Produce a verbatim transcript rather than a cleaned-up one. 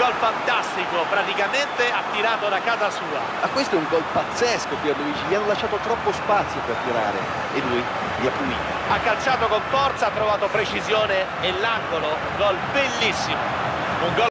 gol fantastico, praticamente ha tirato da casa sua. Ma questo è un gol pazzesco, Pierluigi, gli hanno lasciato troppo spazio per tirare e lui li ha puniti. Ha calciato con forza, ha trovato precisione e l'angolo, gol bellissimo. Un gol